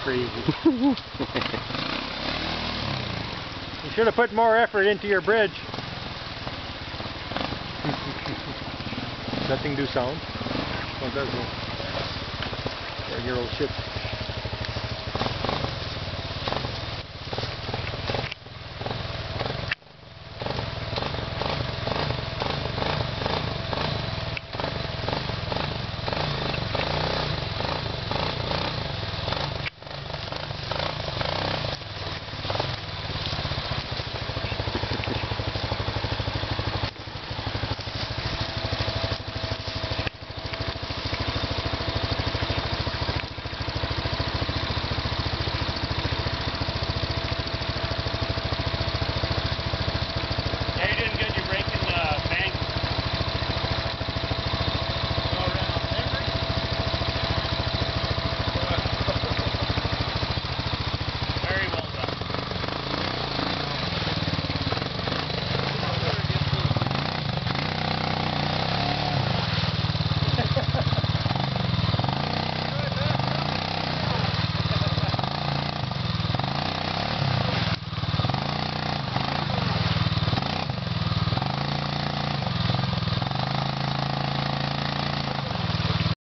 crazy. You should have put more effort into your bridge. That thing do sound? Oh, it does. 4-year-old ship.